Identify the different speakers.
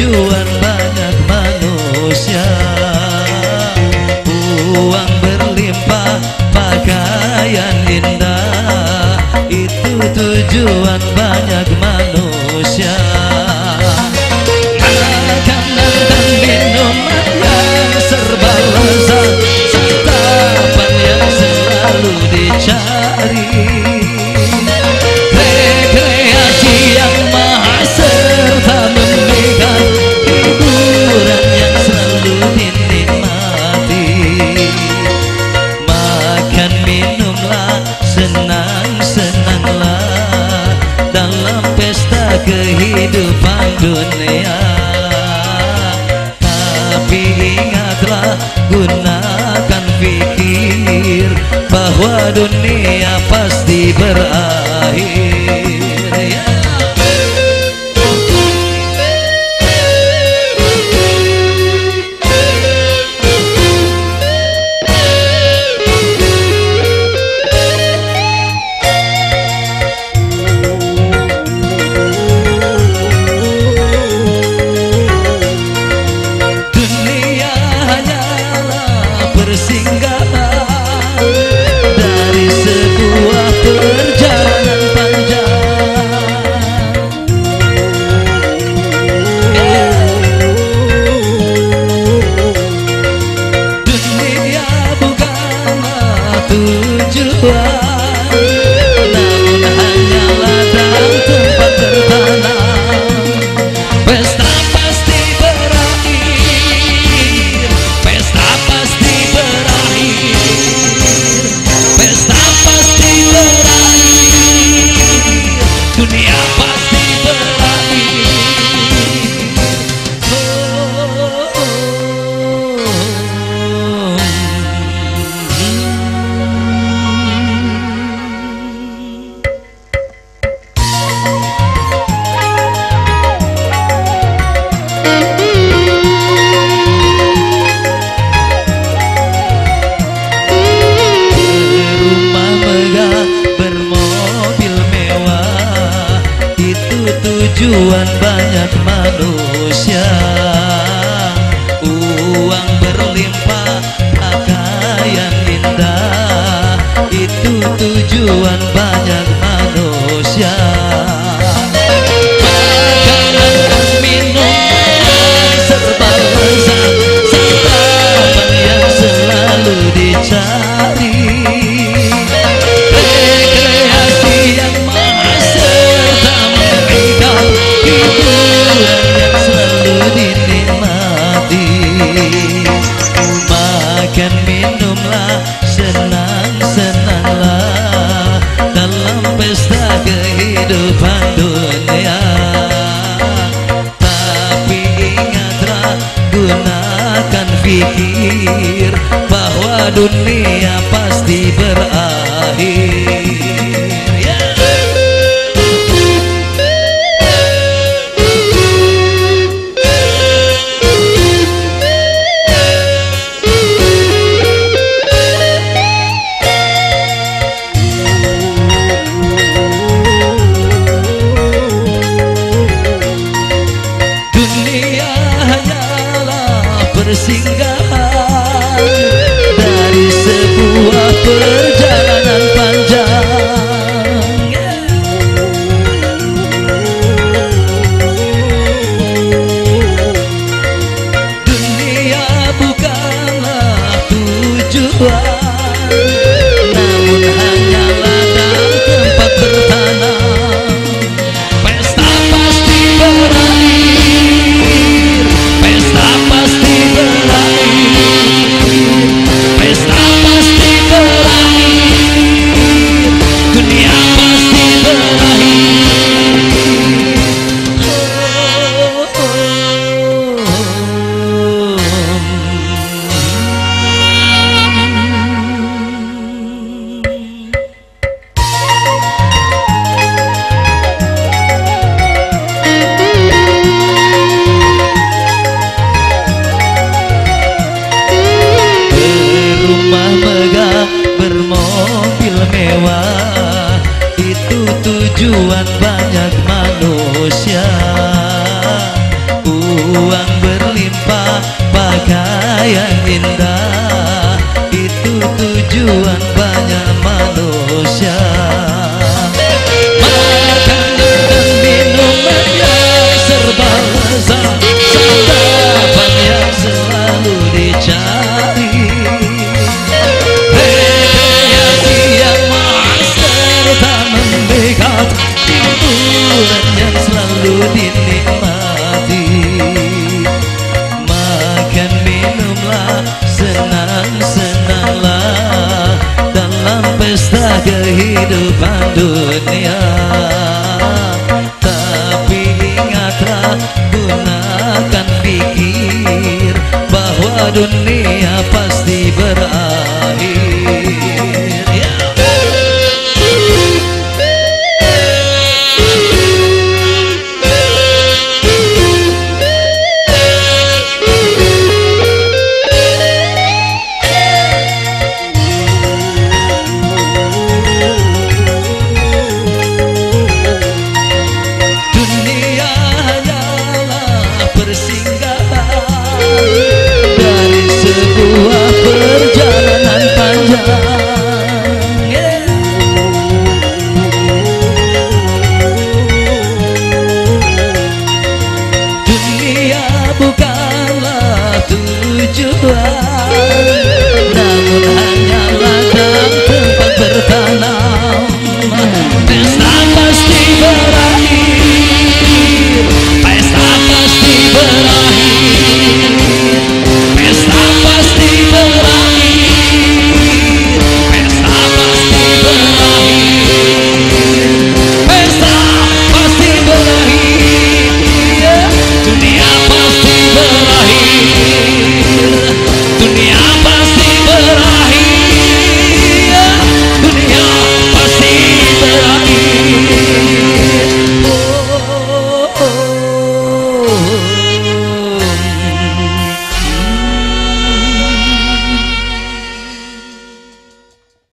Speaker 1: tujuan banyak manusia. Uang berlimpah, pakaian indah, itu tujuan banyak manusia. Makanan dan minuman yang serba lezat, santapan yang selalu dicari, rekreasi yang mahal serta memberikan hiburan yang selalu dinikmati. Makan minumlah, senang-senanglah dalam pesta kehidupan dunia. Tapi ingatlah, gunakan pikir bahwa dunia pasti berakhir, ya. Persinggahan dari sebuah perjalanan panjang. Dunia bukanlah tujuan, namun hanyalah dan tempat bertanam. Pesta pasti berakhir, pesta pasti berakhir, pesta pasti berakhir, dunia pasti berakhir. Tujuan banyak manusia. Uang berlimpah, pakaian indah, itu tujuan banyak manusia. Makanan dan minuman serba lezat, santapan yang selalu dicari, rekreasi yang mahal serta memberikan hiburan yang selalu dinikmati. Makan minumlah, senang-senanglah dalam pesta kehidupan dunia. Tapi ingatlah, gunakan pikir bahwa dunia pasti berakhir, ya. Dunia hanyalah persinggahan dari sebuah perjalanan panjang, ya. Dunia bukanlah tujuan, namun hanyalah dan tempat bertanam. Pesta pasti berakhir, pesta pasti berakhir, pesta pasti berakhir, dunia pasti berakhir. Bermobil mewah, itu tujuan banyak manusia. uang berlimpah, pakaian indah, itu tujuan banyak manusia. Makanan dan minuman yang serba lezat, santapan yang selalu dicari, rekreasi yang mahal serta memikat, hiburan yang selalu dinikmati. Makan minumlah, senang-senanglah dalam pesta kehidupan dunia. Tapi ingatlah, gunakan pikir bahwa dunia pasti berakhir, ya. Dari sebuah perjalanan panjang,